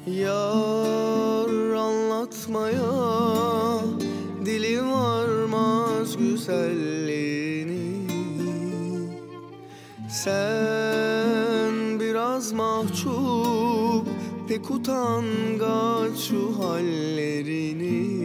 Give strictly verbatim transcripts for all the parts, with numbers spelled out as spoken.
Yar anlatmaya dili varmaz güzelliğini. Sen biraz mahcup, pek utangaç şu hallerini.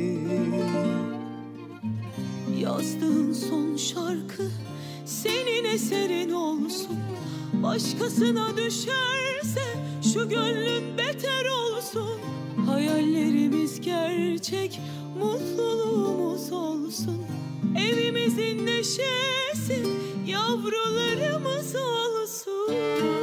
Yazdığın son şarkı senin eserin olsun. Başkasına düşerse şu gönlün beter olsun. Hayallerimiz gerçek, mutluluğumuz olsun. Evimizin neşesi, yavrularımız olsun.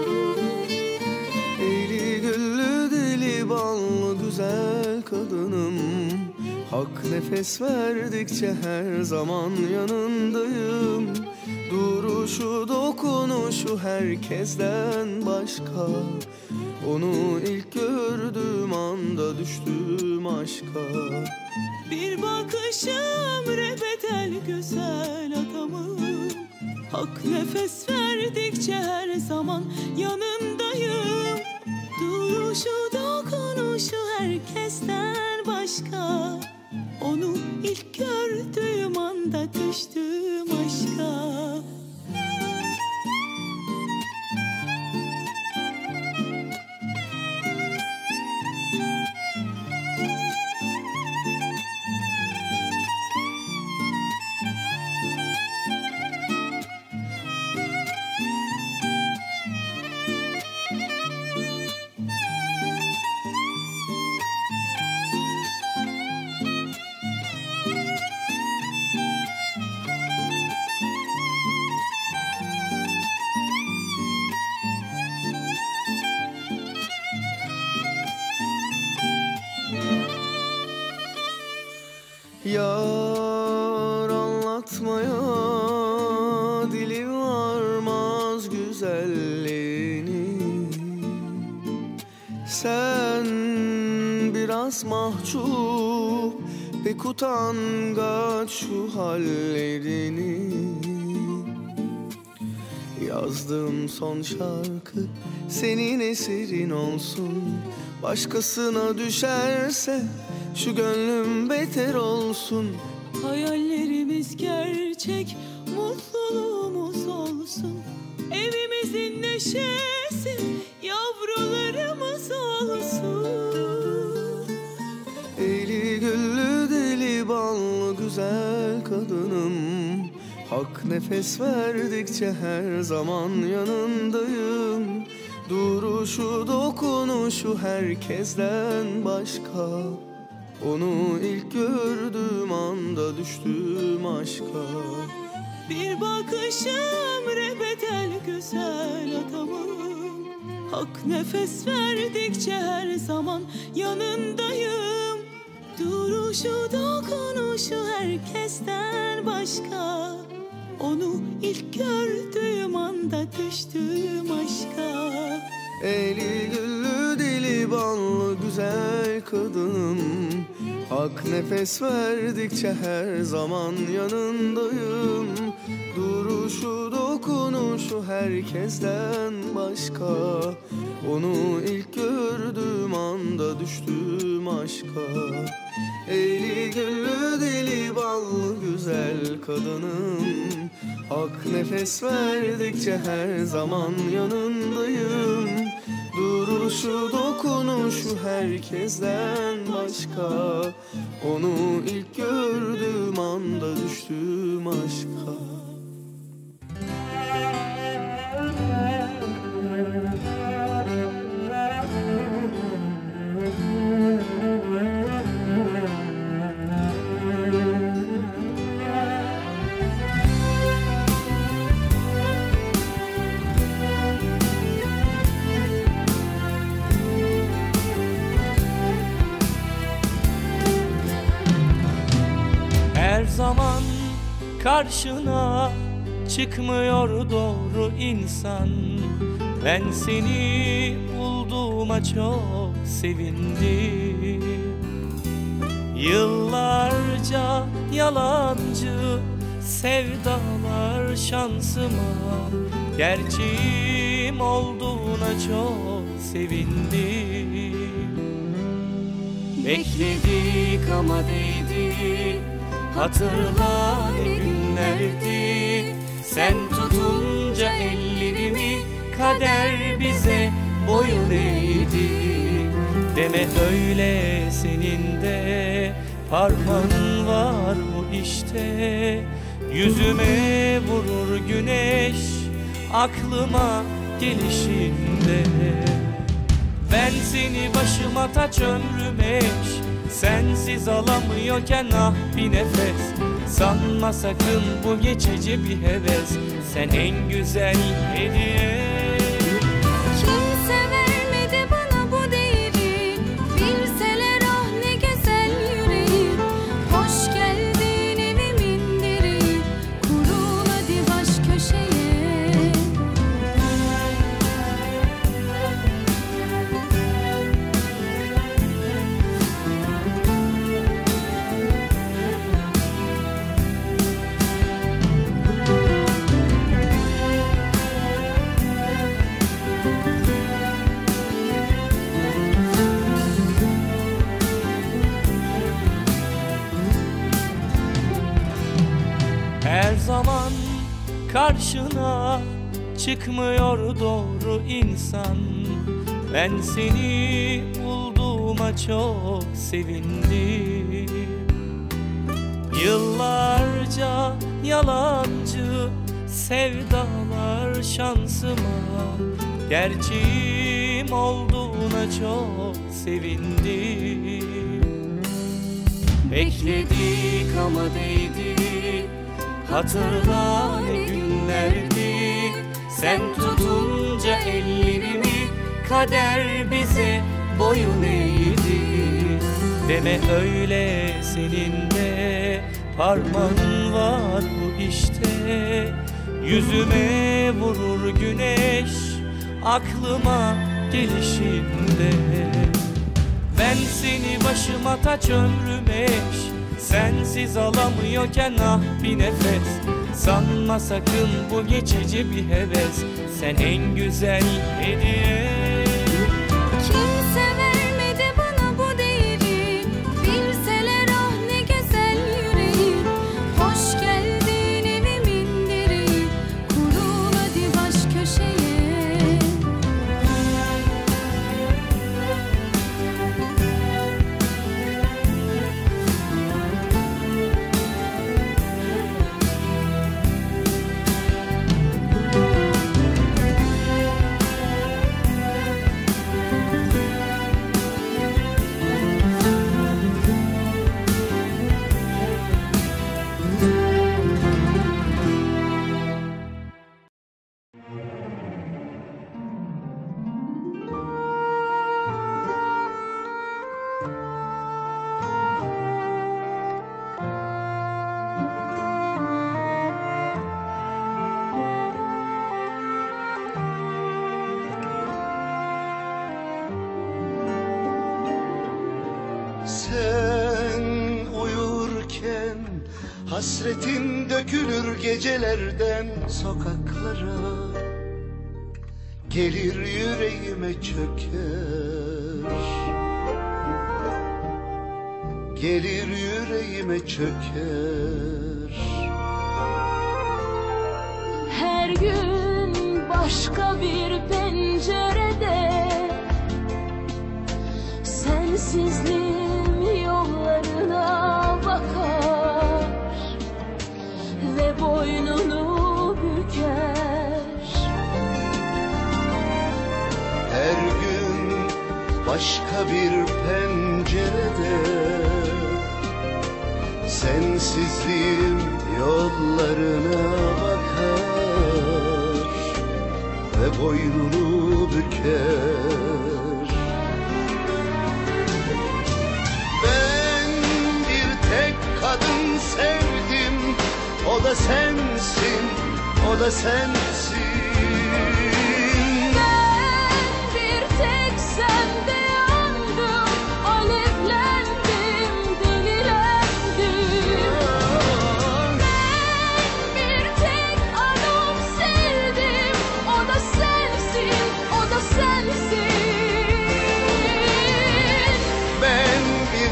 Eli güllü dili ballı güzel kadınım, hak nefes verdikçe her zaman yanındayım. Duruşu dokunuşu herkesten başka, onu ilk gördüğüm anda düştüm aşka. Bir bakışım rebedel güzel adamım, hak nefes verdikçe her zaman yanındayım. Duruşu dokunuşu herkesten başka, onu ilk gördüğüm anda düştüm aşka. Yar anlatmaya dili varmaz güzelliğini. Sen biraz mahcup, pek utangaç şu hallerini. Yazdığım son şarkı senin eserin olsun. Başkasına düşerse şu gönlüm beter olsun. Hayallerimiz gerçek, mutluluğumuz olsun. Evimizin neşesi, yavrularımız olsun. Eli güllü dili ballı güzel kadınım, hak nefes verdikçe her zaman yanındayım. Duruşu dokunuşu herkesten başka, onu ilk gördüğüm anda düştüm aşka. Bir bakışım rebedel güzel adamım, hak nefes verdikçe her zaman yanındayım. Duruşu dokunuşu herkesten başka, onu ilk gördüğüm anda düştüm aşka. Eli güllü dili ballı güzel kadınım, hak nefes verdikçe her zaman yanındayım. Duruşu dokunuşu herkesten başka, onu ilk gördüğüm anda düştüm aşka. Eli güllü dili ballı güzel kadınım, hak nefes verdikçe her zaman yanındayım. Duruşu dokunuşu herkesten başka, onu ilk gördüğüm anda düştüm aşka. Her zaman karşına çıkmıyor doğru insan. Ben seni bulduğuma çok sevindim. Yıllarca yalancı sevdalar şansıma, gerçeğim olduğuna çok sevindim. Bekledik ama değdi, hatırla ne günlerdi. Sen tutunca ellerimi kader bize boyun eğdi. Deme öyle, senin de parmağın var bu işte. Yüzüme vurur güneş aklıma gelişinde. Ben seni başıma taç ömrüm eş, sensiz alamıyorken ah bir nefes. Sanma sakın bu geçici bir heves, sen en güzel hediye. Kimse vermedi bana bu değeri, bilseler ah ne güzel yüreği. Hoş geldin evimin direği, kurul hadi baş köşeye. Her zaman karşına çıkmıyor doğru insan. Ben seni bulduğuma çok sevindim. Yıllarca yalancı sevdalar şansıma, gerçeğim olduğuna çok sevindim. Bekledik ama değdi, hatırla ne günlerdi. Sen tutunca ellerimi kader bize boyun eğdi. Deme öyle, senin de parmağın var bu işte. Yüzüme vurur güneş aklıma gelişinde. Ben seni başıma taç ömrüm eş, sensiz alamıyorken ah bir nefes. Sanma sakın bu geçici bir heves, sen en güzel hediye. Kimse vermedi bana bu değeri, bilseler ah ne güzel yüreği. Hoş geldin evimin direği, kurul hadi baş köşeye. Sen uyurken hasretin dökülür gecelerden sokaklara. Gelir yüreğime çöker, gelir yüreğime çöker. Her gün başka bir pencerede, sensizliğim yollarına bakar ve boynunu büker. Her gün başka bir pencerede, sensizliğim yollarına bakar ve boynunu büker. Ben bir tek kadın sevdim, o da sensin, o da sensin. Ben bir tek sende yandım, alevlendim, delilendim. Ben bir tek adam sevdim, o da sensin, o da sensin. Ben bir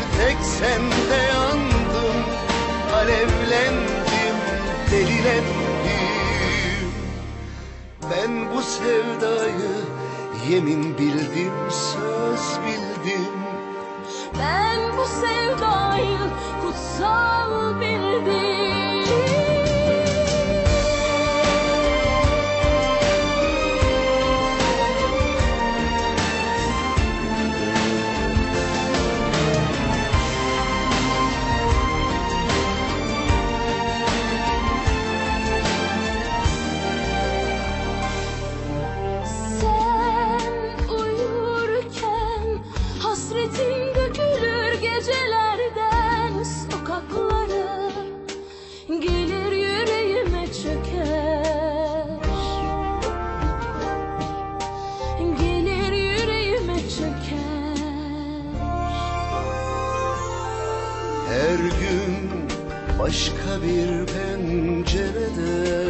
yemin bildim, söz bildim. Ben bu sevdayı kutsal bildim. Hasretin dökülür gecelerden sokaklara, gelir yüreğime çöker, gelir yüreğime çöker. Her gün başka bir pencerede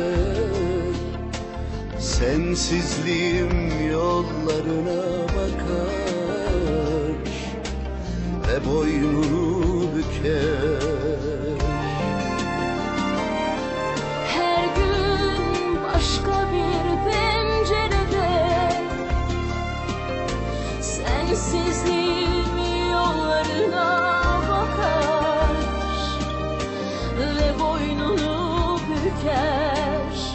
sensizliğim yollarına bakar ve boynunu büker. Her gün başka bir pencerede sensizliğin yollarına bakar ve boynunu büker.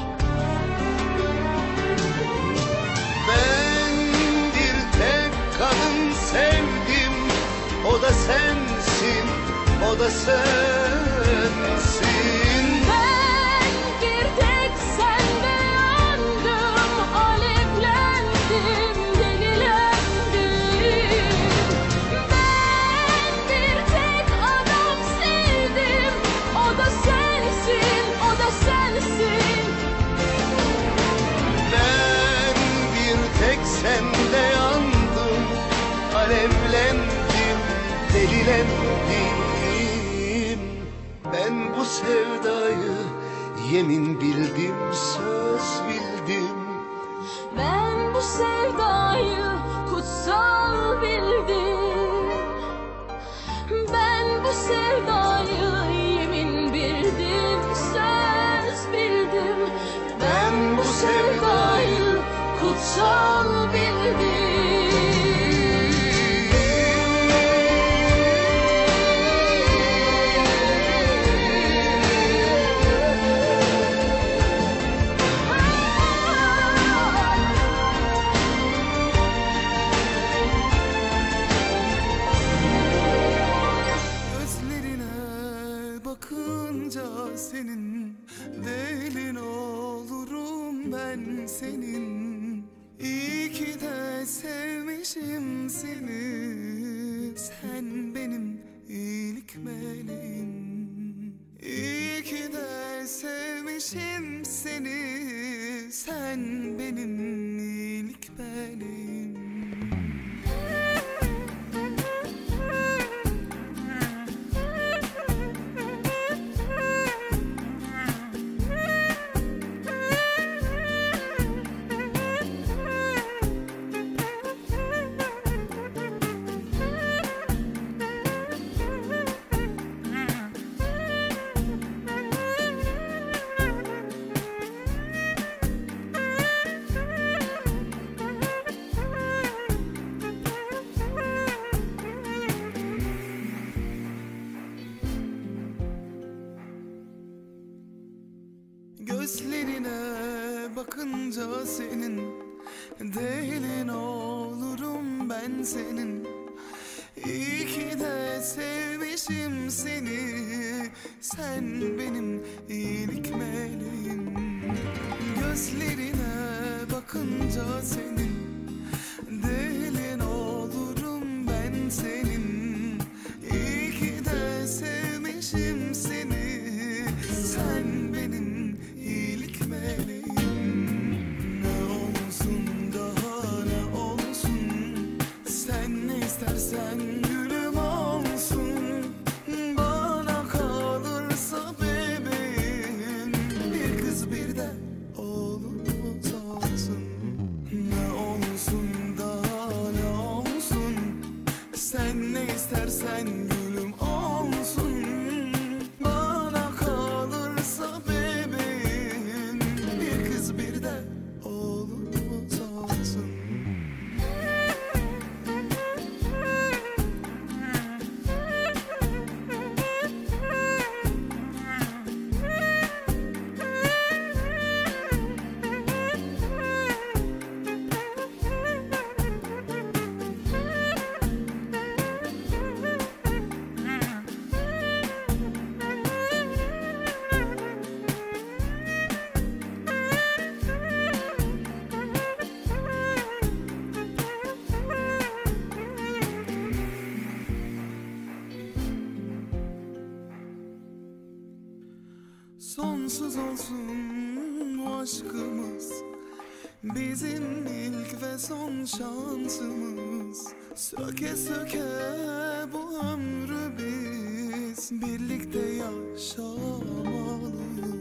Ben bir tek kadın sevdim, o da sensin, o da sensin. Ben bir tek sende yandım, alevlendim, delilendim. Ben bir tek adam sevdim, o da sensin, o da sensin. Ben bir tek sende yandım, alevlendim, delilendim. Ben bu sevdayı yemin bildim, söz bildim. Ben bu sevdayı kutsal bildim. Ben bu sevdayı yemin bildim, söz bildim. Ben bu sevdayı kutsal bildim. Bakınca senin delin olurum ben senin. İyi ki de sevmişim seni, sen benim iyilik meleğim. İyi ki de sevmişim seni, sen benim iyilik meleğim. Gözlerine bakınca senin delin olurum ben senin. İyi ki de sevmişim seni, sen benim iyilik meleğim. Gözlerine bakınca senin delin olurum ben senin. İyi ki de sevmişim seni, sen benim iyilik meleğim. Ne olsun daha ne olsun, sen ne istersen gülüm olsun. Bana kalırsa bebeğim, bir kız bir de oğlumuz olsun. Ne olsun daha ne olsun, sen ne istersen gülüm olsun. Bana kalırsa bebeğim, bir kız bir de oğlumuz olsun. Sonsuz olsun bu aşkımız, bizim ilk ve son şansımız. Söke söke bu ömrü biz birlikte yaşamalıyız.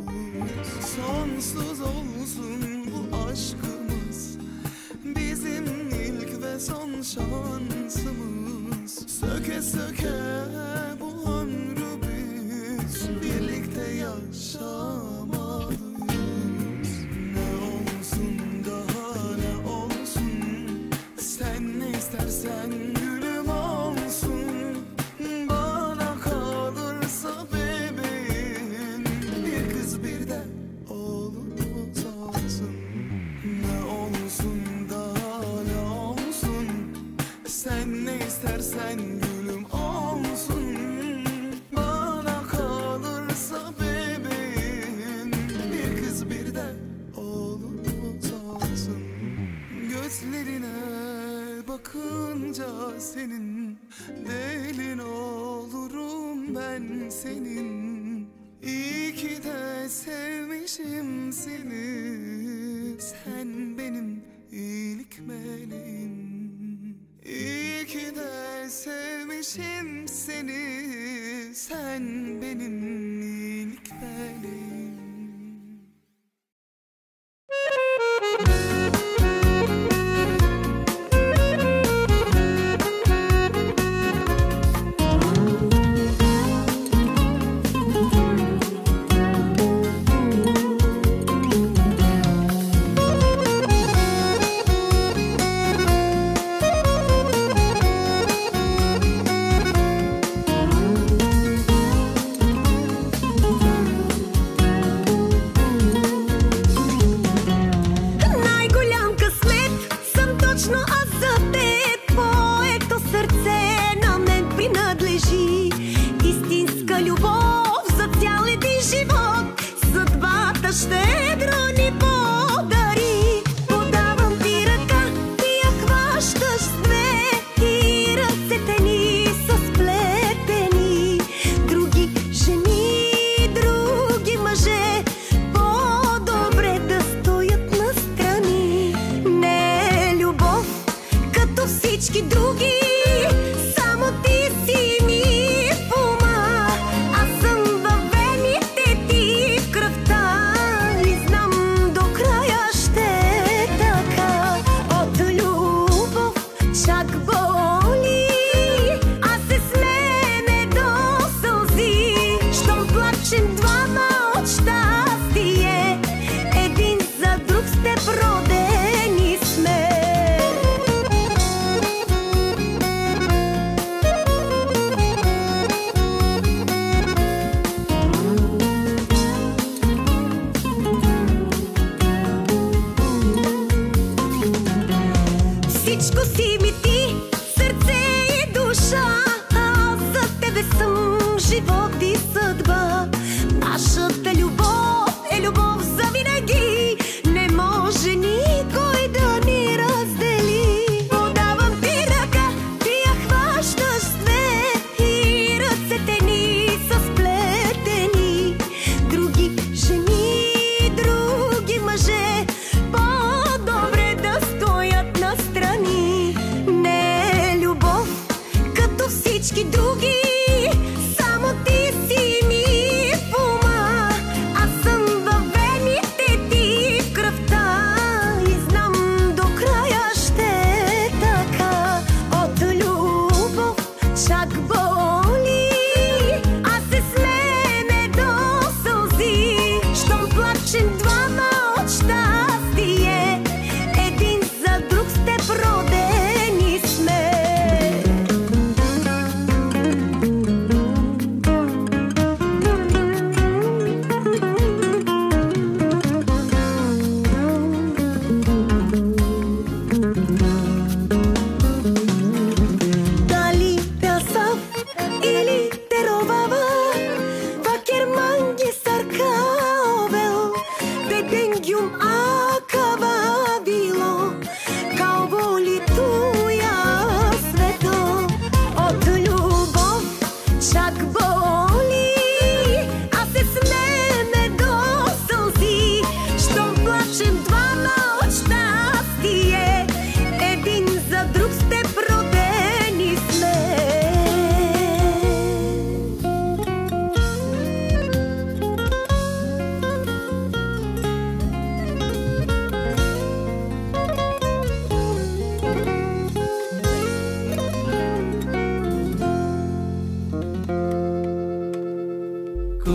Sonsuz olsun bu aşkımız, bizim ilk ve son şansımız. Söke söke bu ömrü biz birlikte yaşamalıyız. Ne olsun daha ne olsun, sen ne istersen gülüm olsun. Bana kalırsa bebeğim, bir kız bir de oğlumuz olsun. Ne olsun daha ne olsun, sen ne istersen gülüm olsun. Bana kalırsa bebeğim, bir kız bir de oğlumuz olsun. Gözlerine bakınca senin, delin olurum ben senin. İyi ki de sevmişim seni, sen benim iyilik meleğim. İyi ki de sevmişim seni, sen benim iyilik meleğim.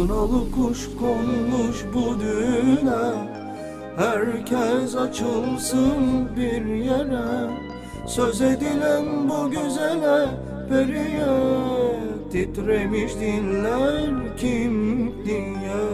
Kınalı kuş konmuş bu düğüne, herkes açılsın bir yere. Söz edilen bu güzele periye, titremiş dinler kim diye.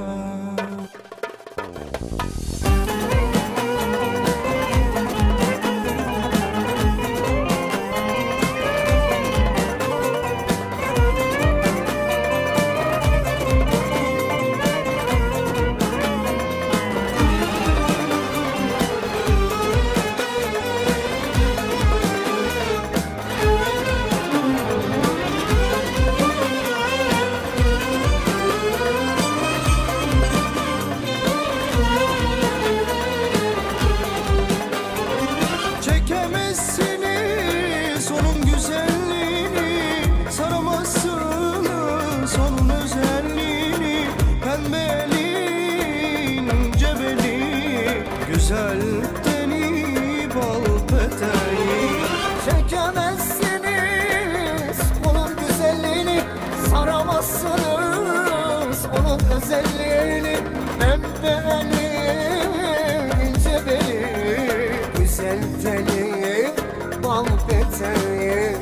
Çekemezsiniz onun güzelliğini, saramazsınız onun özelliğini. Pembeli, cebeli, güzel teni, bal peteği. Çekemezsiniz onun güzelliğini, saramazsınız onun özelliğini. Pembeli, ince beli, güzel teli, bal peteği.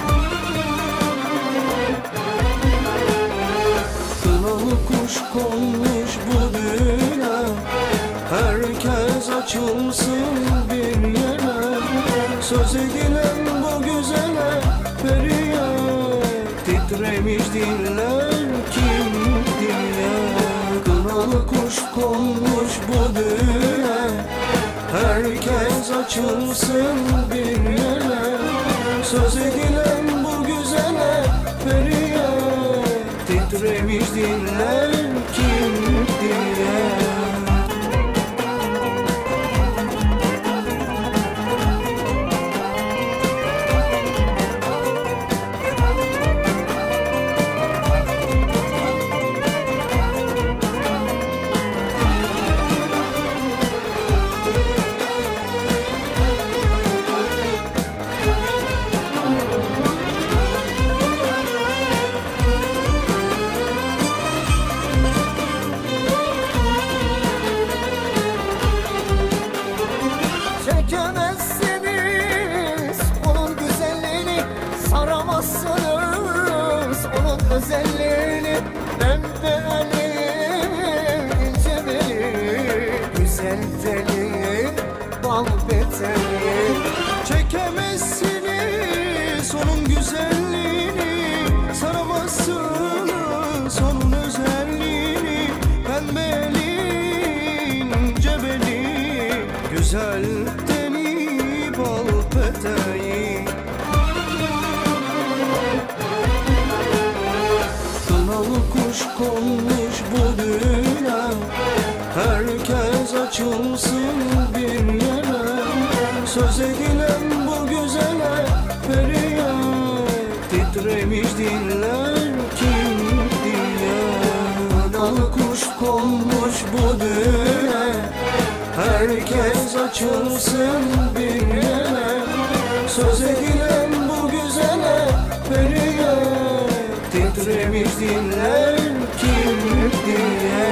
Kınalı kuş konmuş bu düğüne, herkes açılsın bir yere. Söz edilen bu güzele periye, titremiş dinler kim diye. Kınalı kuş konmuş bu düğüne, herkes açılsın bir yere. Söz edilen bu güzele periye, titremiş dinler kim diye. Çekemezsiniz onun güzelliğini, saramazsınız onun özelliğini. Pembeli, ince beli, güzel teli, bal peteği. Çekemezsiniz onun güzelliğini, saramazsınız onun özelliğini. Pembeli, cebeli, güzel teni, bal peteği. Kınalı kuş konmuş bu düğüne, herkes açılsın bir yere. Söz edilen bu güzele periye, titremiş dinler kim diye. Kınalı kuş konmuş bu düğüne, herkes açılsın bir yere. Söz edilen bu güzele periye, titremiş dinler kim diye.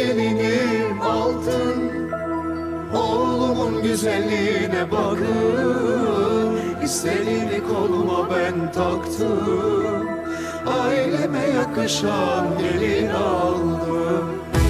gelinim altın, oğlumun güzelliğine bakın. İstediğini koluma ben taktım, aileme yakışan gelin aldım.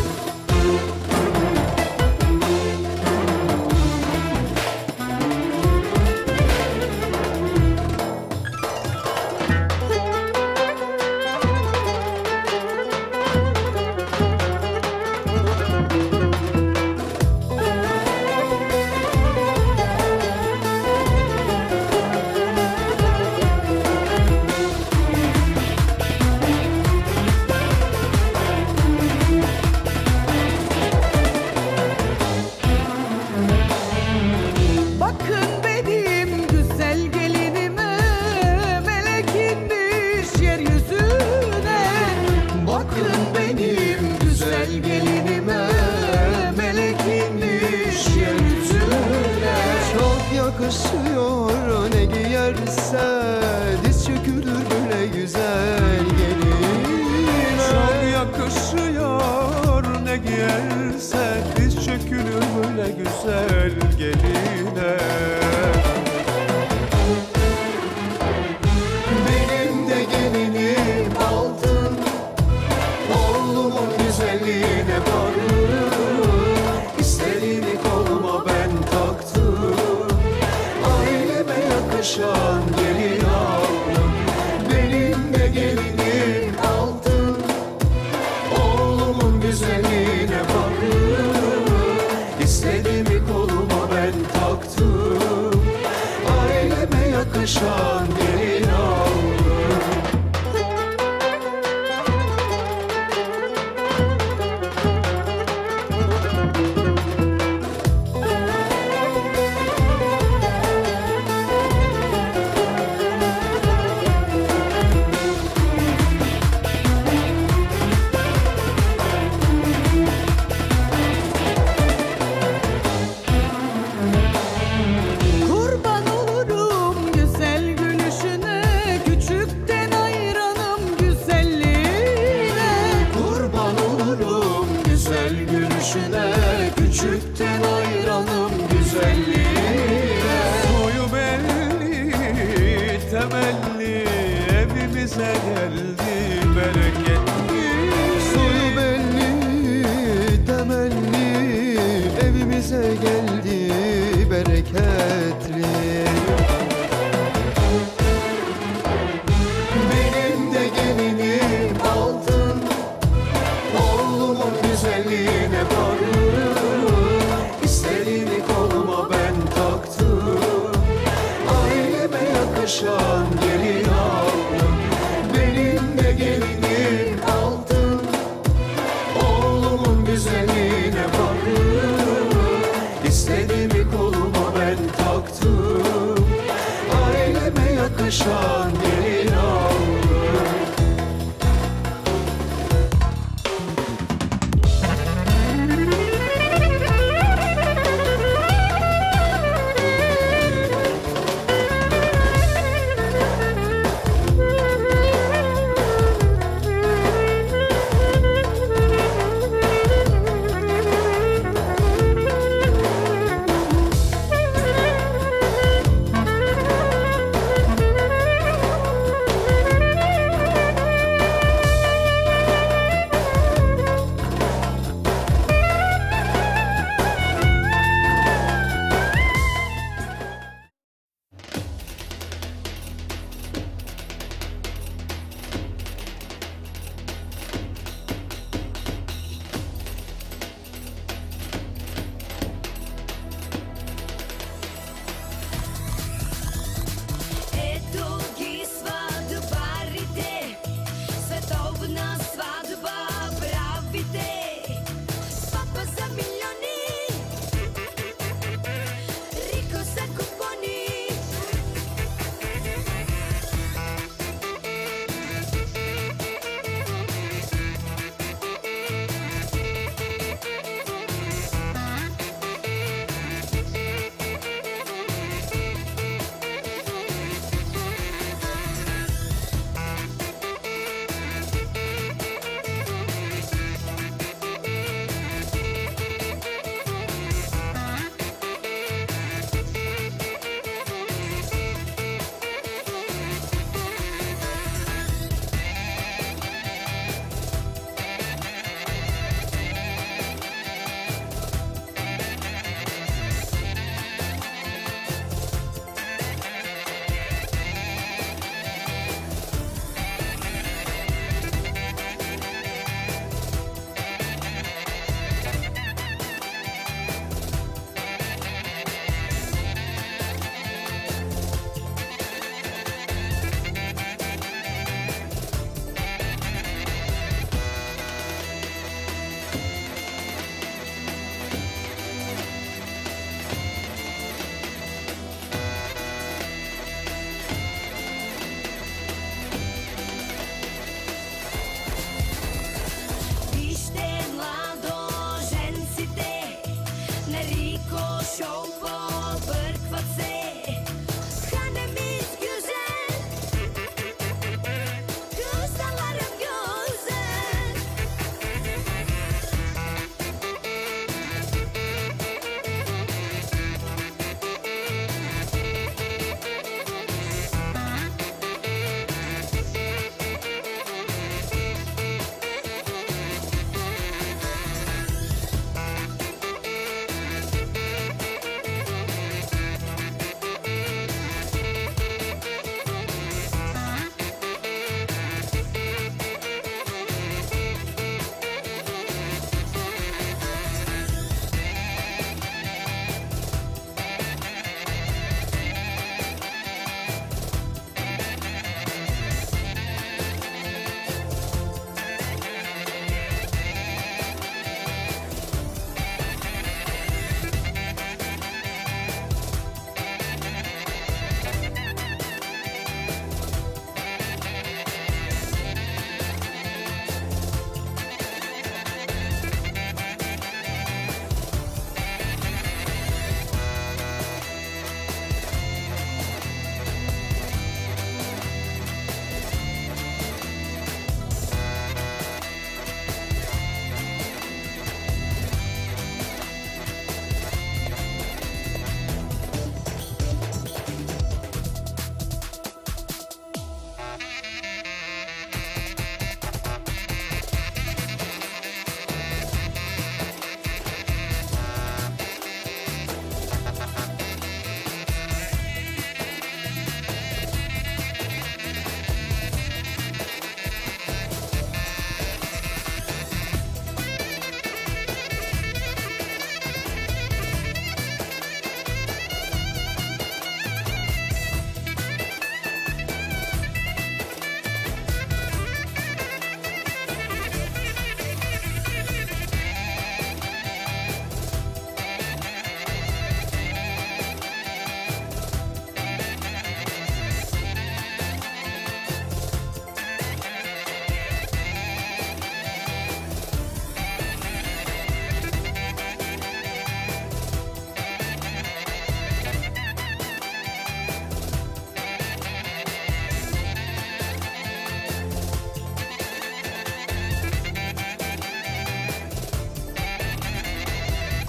Bakın benim güzel gelinime, melek inmiş yeryüzüne. Bakın benim güzel gelinime, melek inmiş yeryüzüne. Çok yakışıyor ne giyerse, diz çökülür böyle güzel geline. Çok yakışıyor ne giyerse, diz çökülür böyle güzel geline. Benim de gelinim altın, oğlumun güzelliğine bakın. İstediğini koluma ben taktım, aileme yakışan gelin aldım. Benim de gelinim altın, oğlumun güzelliğine bakın. İstediğimi koluma ben taktım, aileme yakışan gelin aldım. Kurban olurum güzel gülüşüne, küçükten hayranım güzelliğine. Kurban olurum güzel gülüşüne, küçükten hayranım güzelliğine. Soyu belli, temelli, evimize geldi bereketli. Soyu belli, temelli, evimize geldi bereketli. Benim de gelinim altın, oğlumun güzelliğine bakın. İstediğini koluma ben taktım, aileme yakışan gelin aldım. Benim de gelinim altın, oğlumun güzelliğine bakın. İstediğimi koluma ben taktım, aileme yakışan gelin aldım.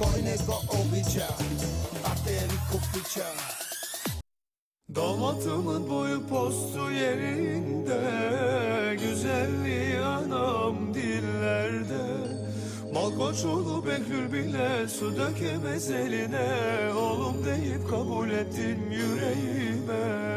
spokojnego obycia, baterii kupicia. Damatımın boyu postu yerinde, güzelliği anam dillerde. Malkoçoğlu Behlül bile su dökemez eline, oğlum deyip kabul ettin yüreğime.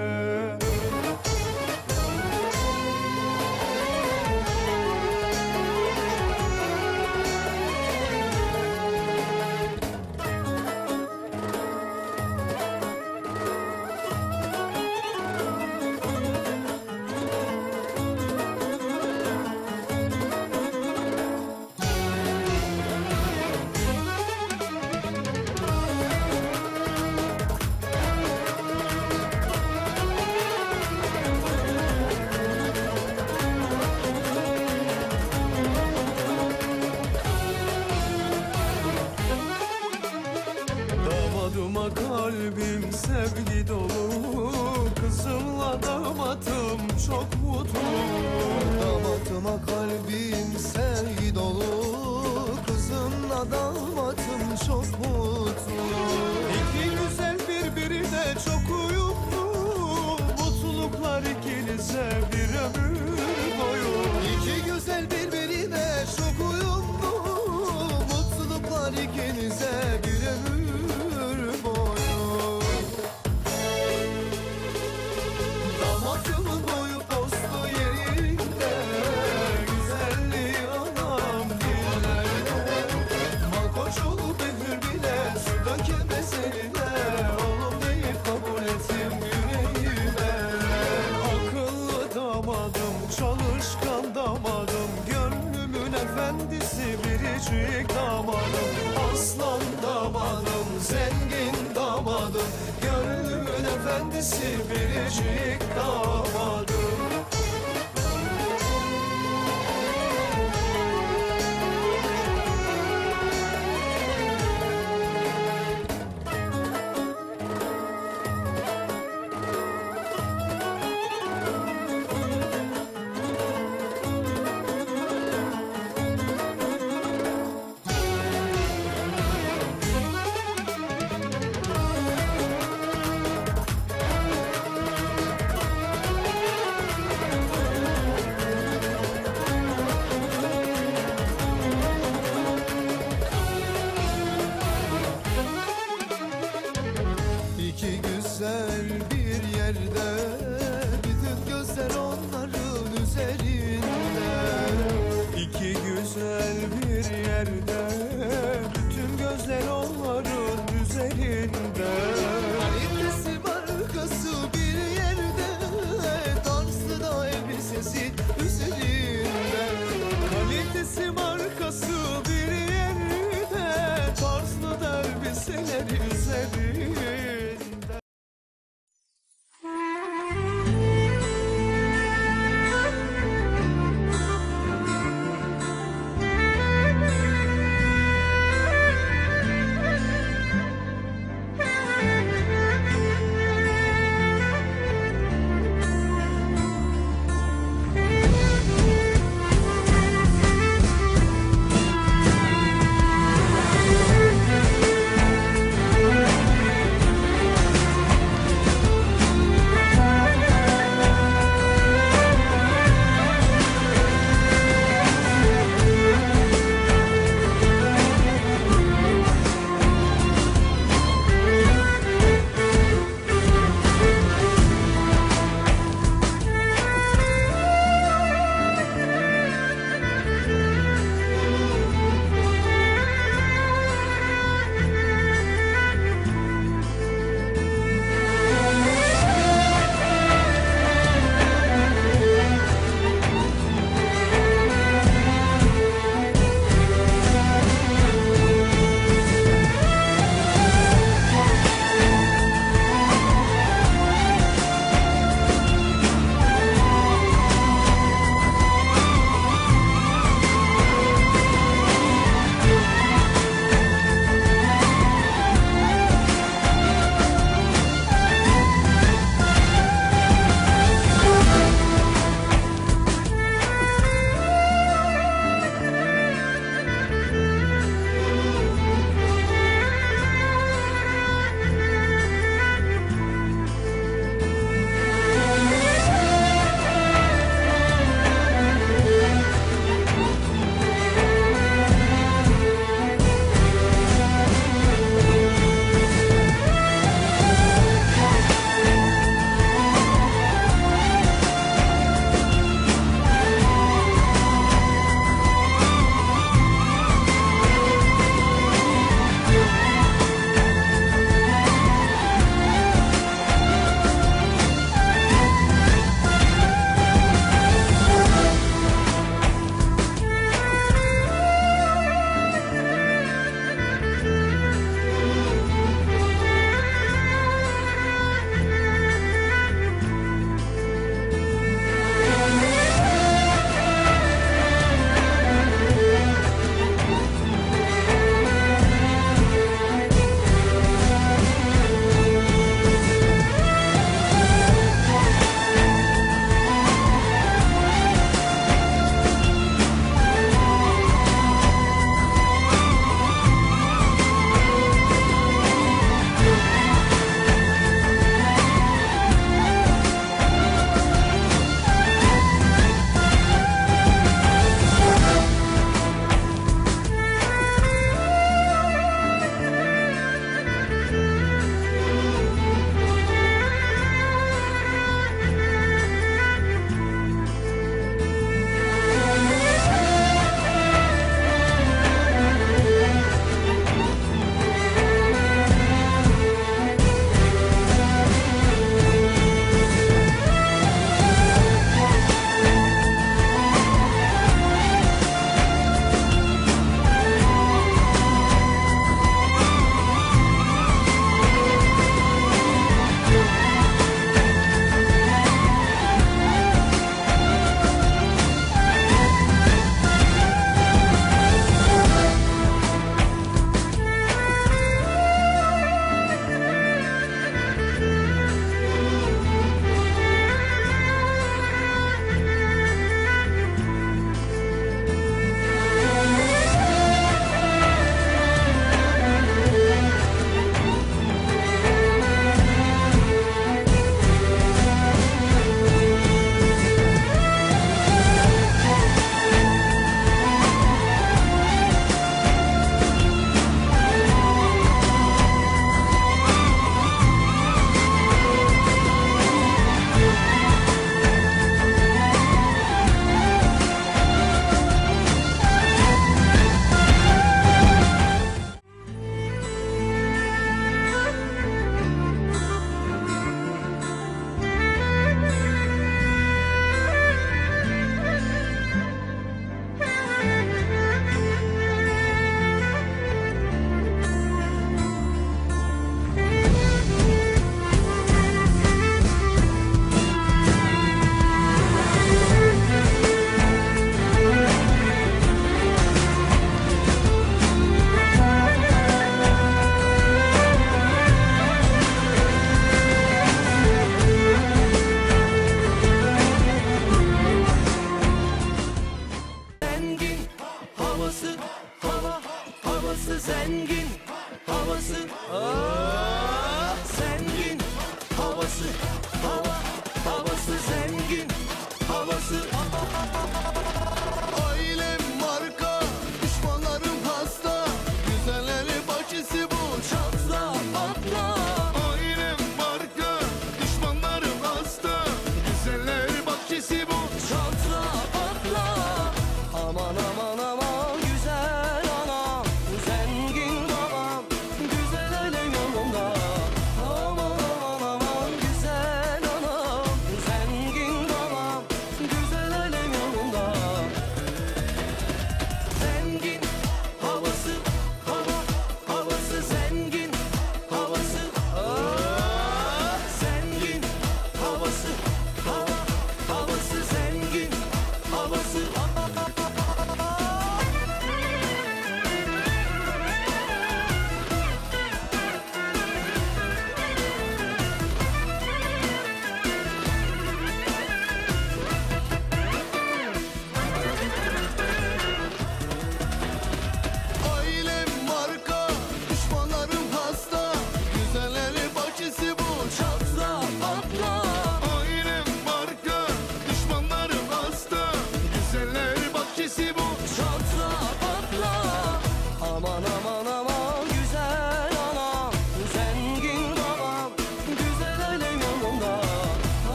Damadıma kalbim sevgi dolu, kızımla damatım çok mutlu. Damatıma kalbim sevgi dolu, kızımla damatım çok mutlu. İki güzel birbirine çok uyumlu, mutluluklar ikinize bir ömür boyu. İki güzel birbirine çok uyumlu, mutluluklar ikinize bir ömür boyu. Damatımın boyu postu yerinde, güzelliği anam dillerde. Malkoçoğlu Behlül bile su dökemez eline, oğlum deyip kabul ettim yüreğime. Akıllı damadım, çalışkan damadım, gönlümün efendisi biricik damadım. Aslan damadım, zengin damadım, gönlümün efendisi biricik damadım. havası zengin, havası ah, zengin, havası hava, havası zengin, havası. Ailem marka, düşmanlarım hasta, güzelleri bahçesi bu, çatla patla. Ailem marka, düşmanlarım hasta, güzelleri bahçesi bu, çatla patla. Aman aman aman güzel anam, zengin babam, güzel aile yolunda. Aman aman aman güzel anam,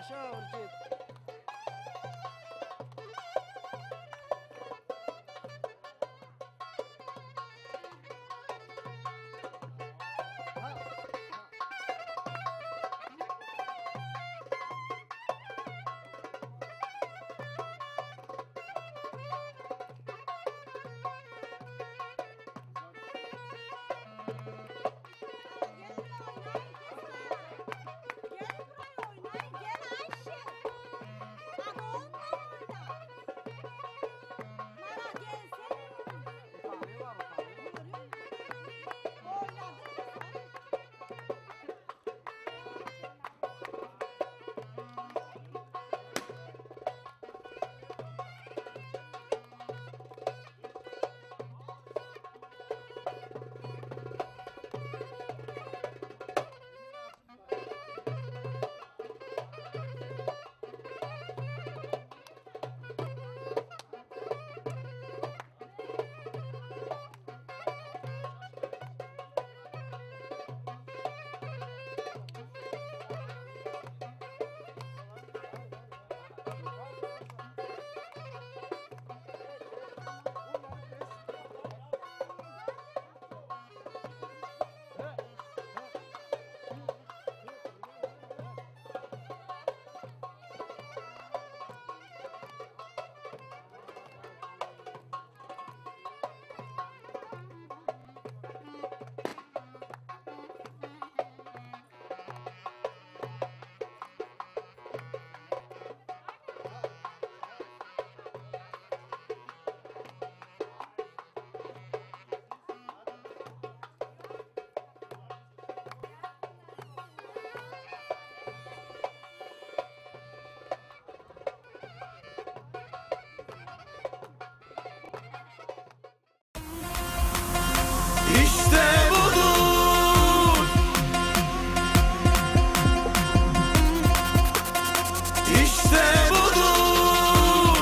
Yaşa Urcit. İşte budur, işte budur,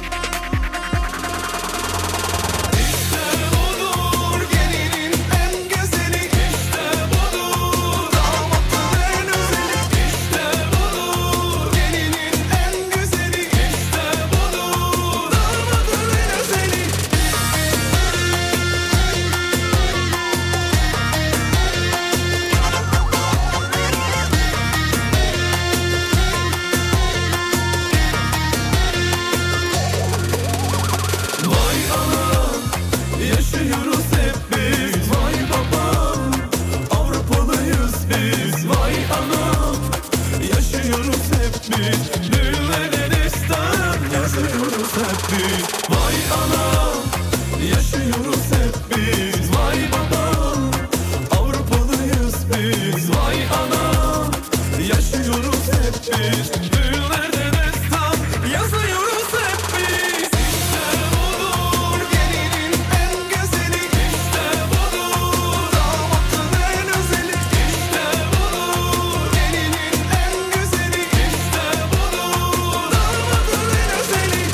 işte budur gelinin en güzeli, işte budur damatın en özeli, işte budur gelinin en güzeli, işte budur damatın en özeli. Vay anam, yaşıyoruz hep biz. Vay babam, Avrupalıyız biz. Vay anam, yaşıyoruz hep biz. Düğünlerde destan yazıyoruz hep biz. Vay anam, yaşıyoruz hep biz. Vay babam, Avrupalıyız biz. Vay anam, yaşıyoruz hep biz. Düğünlerde destan yazıyoruz hep biz. İşte budur gelinin en güzeli, işte budur damatın en özeli, işte budur gelinin en güzeli, işte budur damatın en özeli.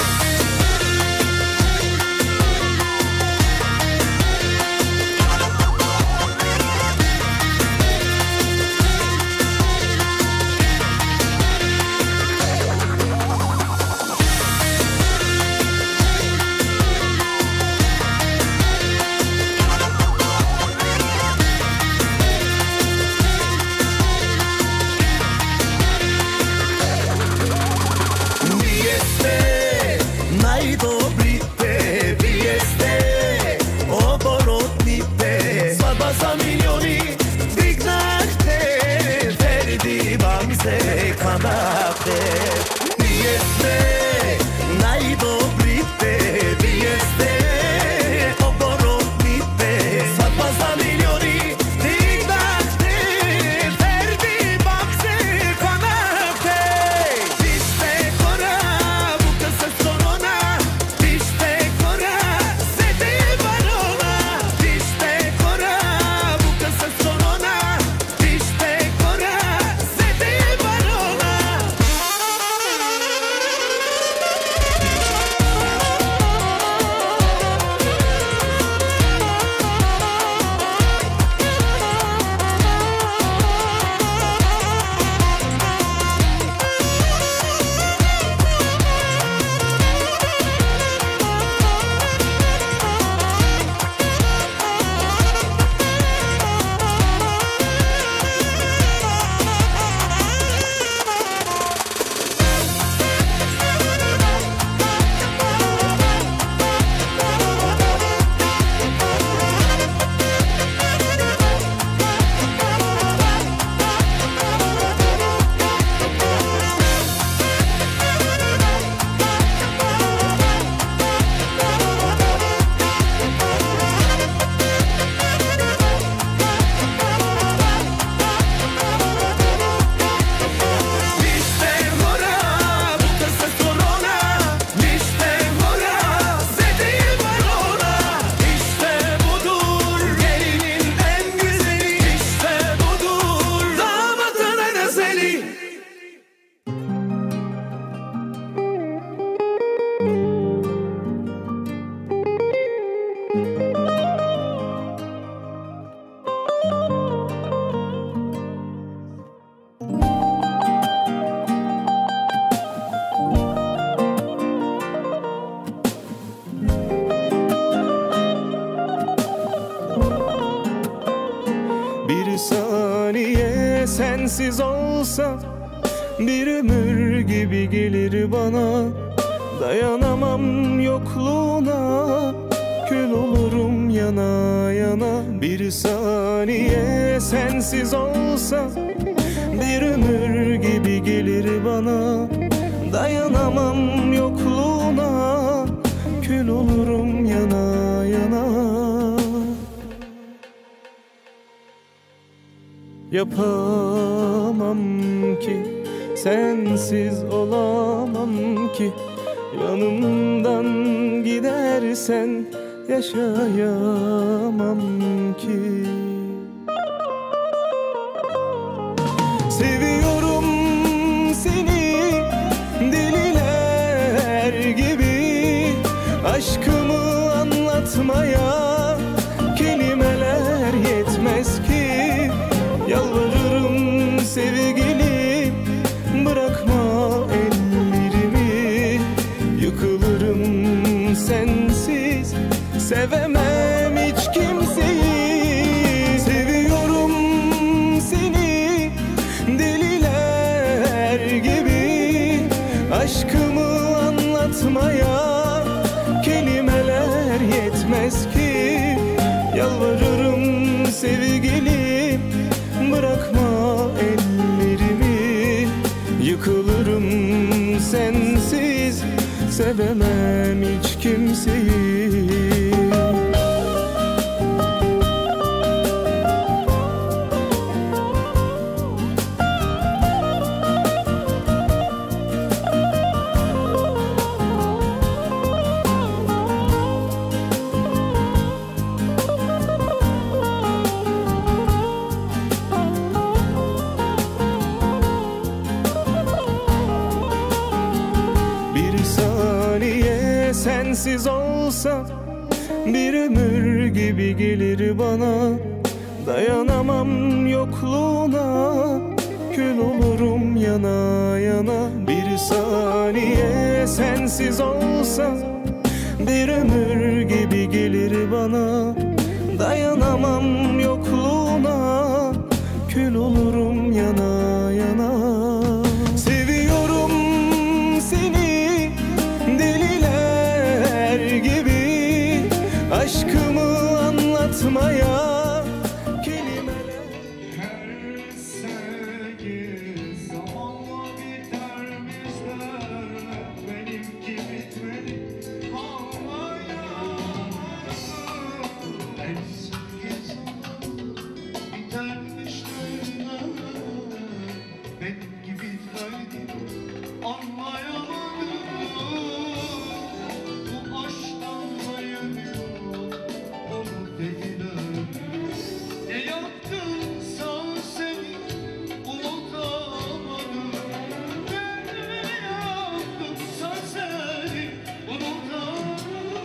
Vieste, najdobrite, vieste, oborotnite, Sabasa miljoni, dignakte, ferdi bamse kanakte. Vieste, najdobrite, vieste, oborotnite, Sabasa miljoni, dignakte, ferdi bamse kanakte. İşte kora, bu kısa soruna, sensiz olsa bir ömür gibi gelir bana. Dayanamam yokluğuna, kül olurum yana yana. Bir saniye sensiz olsa bir ömür gibi gelir bana. Dayanamam yokluğuna, kül olurum yana yana. Yapamam ki, sensiz olamam ki. Yanımdan gidersen yaşayamam ki. Seviyorum seni deliler gibi. Aşkımı anlatmaya kelimeler yetmez ki. Yalvarırım sevgilim, bırakma ellerimi. Yıkılırım sensiz, sevemem hiç kimseyi. Seviyorum seni deliler gibi. Aşkımı anlatmaya kelimeler yetmez ki. Yalvarırım sevgilim, bırakma ellerimi. Yıkılırım sensiz, sevemem hiç kimseyi. Sensiz olsa bir ömür gibi gelir bana. Dayanamam yokluğuna, kül olurum yana yana. Bir saniye sensiz olsa bir ömür gibi gelir bana. Dayanamam yokluğuna, kül olurum yana yana. Seviyorum seni deliler gibi. Aşkımı anlatmaya kelimeler. Her sevgi zamanla bitermiş derler. Benimki bitmedi anlayamadım. Her sevgi zamanla bitermiş derler. Benimki bitmedi anlayamadım. Bu aşktan sayılıyor onu dediler. Ne yaptımsa seni unutamadım. Ne yaptımsa seni unutamadım.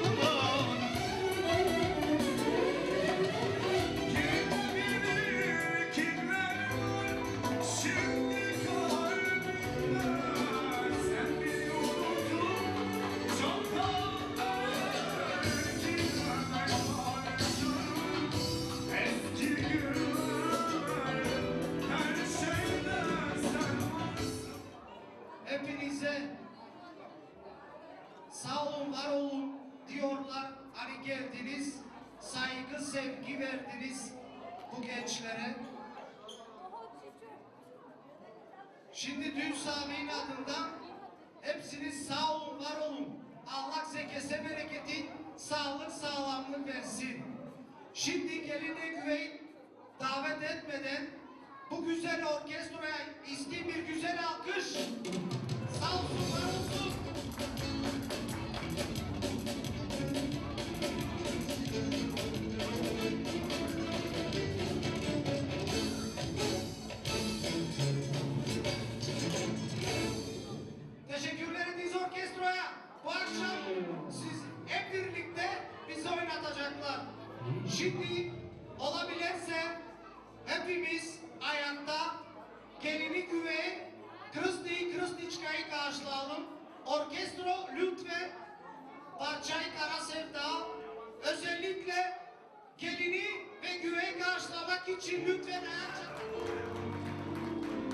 Kim bilir kimler var şimdi kalbimde. Sen beni unuttun çoktan. Kimler varsın eski günler. Her şeyde sen varsın. Hepinize sağ olun, var olun diyorlar. Hani geldiniz, saygı, sevgi verdiniz bu gençlere. Şimdi Dün Sami'nin adından hepsiniz sağ olun, var olun. Allah size kese bereketi, sağlık, sağlamlık versin. Şimdi geline güveyin, davet etmeden bu güzel orkestraya isteyen bir güzel alkış. Sağ olsun, var olsun. Teşekkürler ediniz orkestraya. Bu akşam siz hep birlikte bizi oynatacaklar. Şimdi olabilirse hepimiz ayakta gelini güveyin, Krısni'yi, Krısniçka'yı karşılayalım. Orkestro lütfen parçayı Kara Sevda, özellikle gelini ve güveyi karşılamak için lütfen ayağa çekin.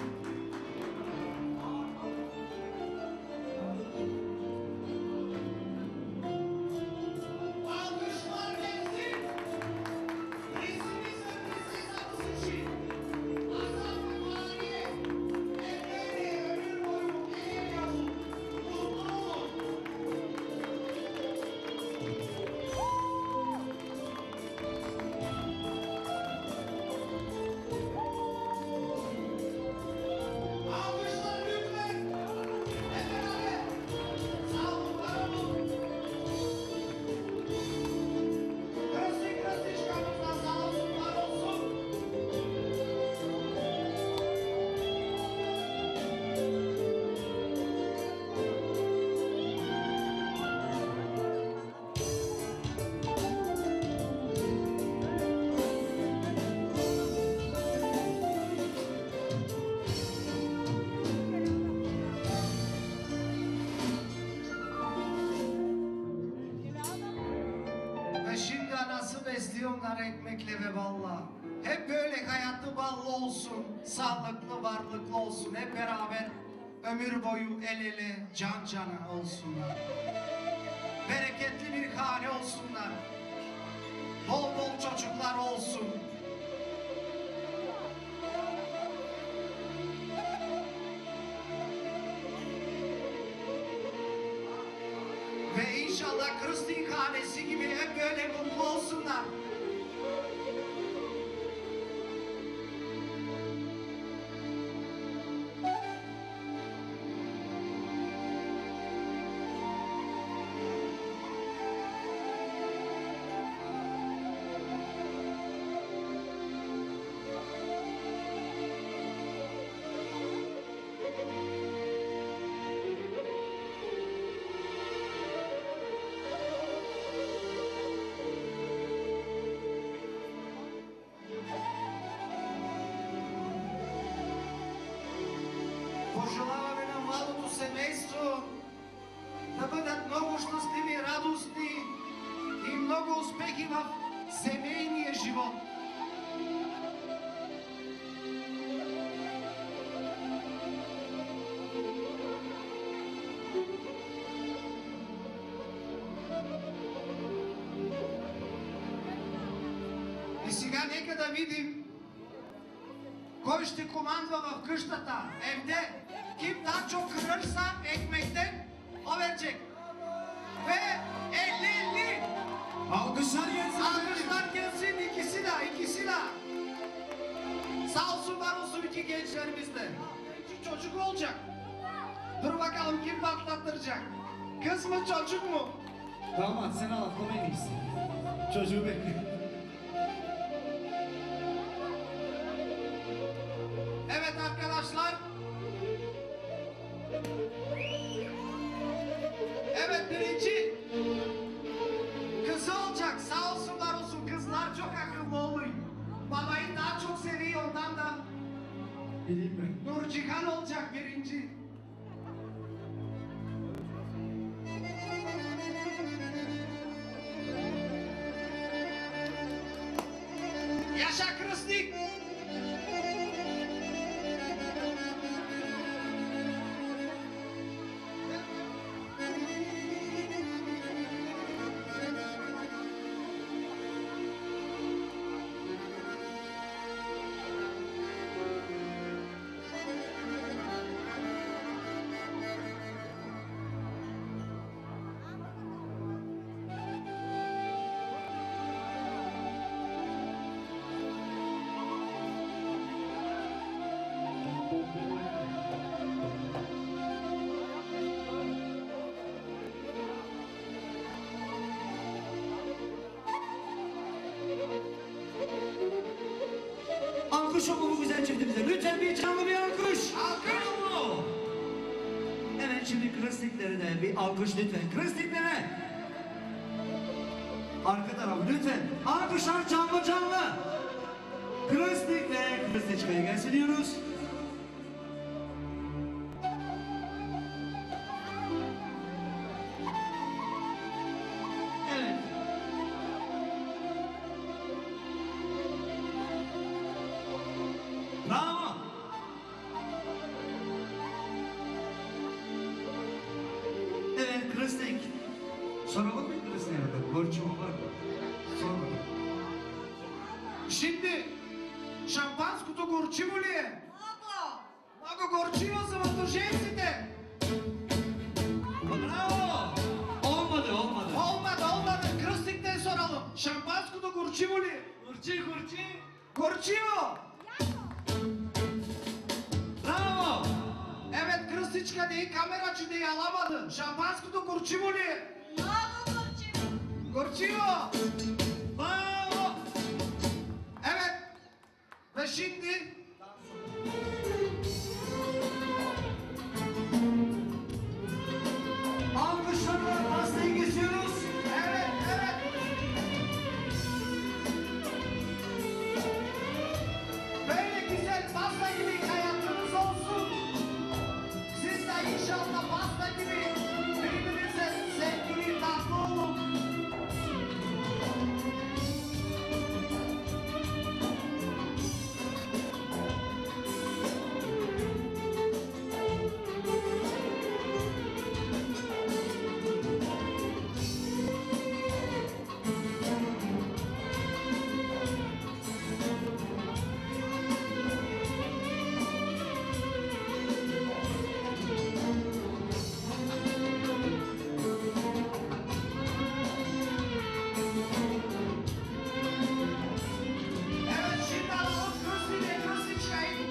Alkışlar lütfen. Hep beraber. Sağ olun, var olun. Krasik Krasickamızda sağ olsun, var olsun. Ve şimdi anası besliyor onları ekmekle ve balla. Hep böyle hayatı ballı olsun, sağlıklı, varlıklı olsun. Hep beraber ömür boyu el ele, can cana olsunlar. Bereketli bir hane olsunlar. Bol bol çocuklar olsun. Ve inşallah Kristin hanesi gibi hep böyle mutlu olsunlar. Пожелаваме на младото семейство да бъдат много щастливи, радостни и много успехи в семейния живот. И сега нека да видим кой ще командва в къщата. Evde kim daha çok kırırsa ekmekten o verecek. Ve elli elli. Alkışlar gelsin. Alkışlar gelsin, ikisi de, ikisi de. Sağ olsun, var olsun iki gençlerimiz de. İki çocuk olacak. Dur bakalım kim patlattıracak. Kız mı çocuk mu? Damat sen al en iyisi. Çocuğu bekle. Evet arkadaşlar. Evet, birinci kızı olacak. Sağ olsun, var olsun. Kızlar çok akıllı oluyor. Babayı daha çok seviyor ondan da. Bileyim mi? Nurcihan olacak birinci. Yaşa Kristik. Alkış oku bu güzel çiftimize. Lütfen bir canlı bir alkış. Alkış. Bravo. Evet şimdi Kristikleri de bir alkış lütfen. Kristiklere. Arka taraf lütfen. Alkışlar canlı canlı. Kristik ve Kristiçka'ya gelsin diyoruz. Evet. Bravo. Evet Kristik. Soralım mı Kristik'e bakalım? Borcum var mı? Soralım. Şimdi шампанското горчиво ли е? Много! Много горчиво за младоженците! Bravo. Olmadı olmadı. Olmadı, olmadı. Kurçivo. Bravo. Evet, Krstiçka değil, kameracı değil, alamadın. Şampansko'da Kurçivo ne? Kurçivo. Bravo. Evet. Ve şimdi... Alkışlarla pastayı kesiyoruz. Evet, evet. Böyle güzel pasta gibi hayatınız olsun. Siz de inşallah pasta gibi birbirinize sevgili, tatlı olun. Evet, şimdi alalım Krusti ile Krustiçka'yı.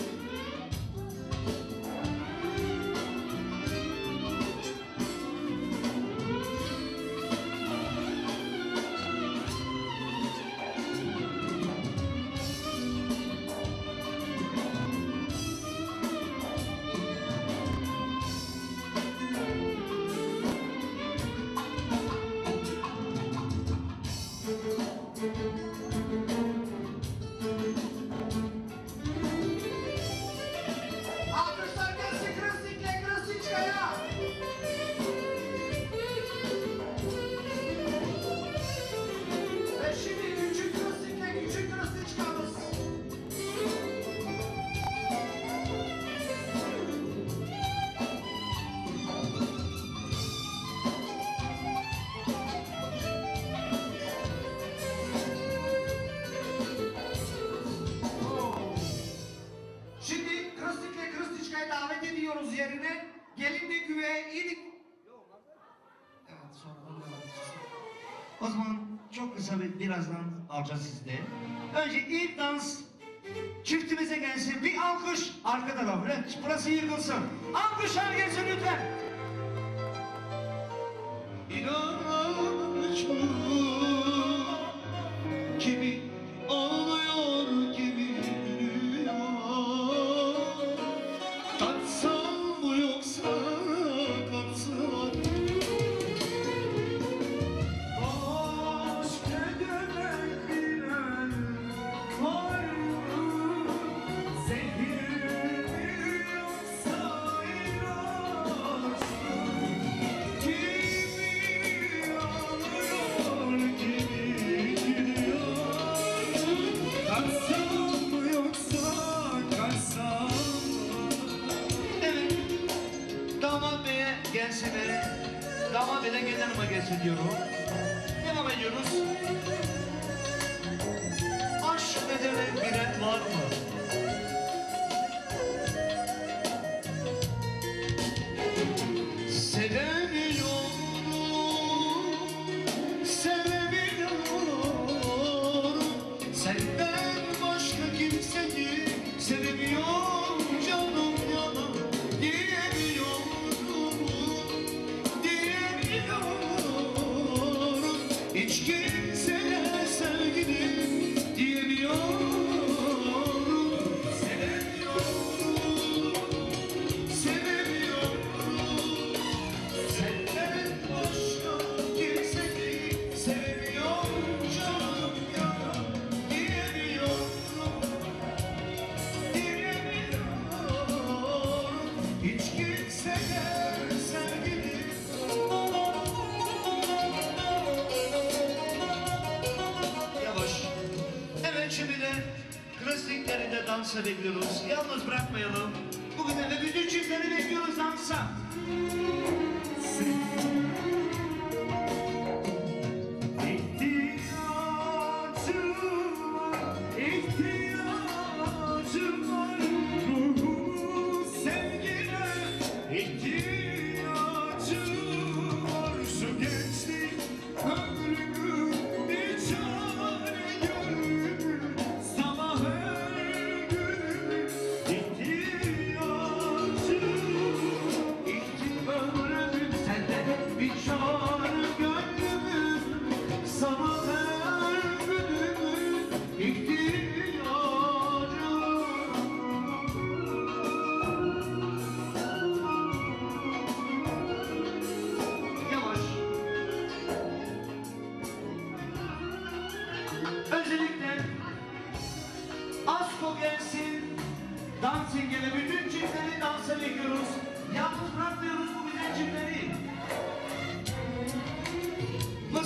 Alkışlar gelsin Krusti ile Krustiçka'ya. Ve şimdi küçük Krusti ile küçük Krustiçka'mız. Şimdi Krustik ve Krustiçka'yı davet ediyoruz yerine. Gelin de güveye iyilik. Evet, sonradan devam edeceğiz. O zaman çok kısa bir birazdan alacağız sizde. Önce ilk dans çiftimize gelsin. Bir alkış arka taraf. Evet, burası yıkılsın. Alkışlar gelsin lütfen. İnanç mı? Kimi ağlıyor, kimi gülüyor. Kaçsam mı yoksa kaçsam? Aşk ederek bilen var mı? Zehir mi yoksa ilaç mı? Kimi ağlıyor, kimi gülüyor. Kaçsam mı yoksa kaçsam mı? Evet. Damat beye gelsin. Damat beyden gelin hanıma gelsin diyorum. Devam ediyoruz. Aşk ederek bilen var mı? Sevemiyorum, sevemiyorum. Senden başka kimseyi sevemiyorum canım yanım. Diyemiyorum, diyemiyorum. Hiç kimseye sevgilim diyemiyorum. Sevemiyorum, sevemiyorum. Senden başka kimseyi sevemiyorum canım yanım. Diyemiyorum, diyemiyorum. Hiç kimseye sevgilim. Yavaş. Evet, şimdi de Krustikleri de dansa bekliyoruz. Yalnız bırakmayalım. Bugün de bütün çiftleri bekliyoruz dansa. İhtiyacım var, ihtiyacım var. Ruhumu sevgine ihtiyacım var. Şu gençlik ömrümü bir çare görür. Sabah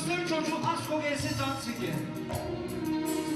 Mısır çocuğu Asko gelsin dans ediyor.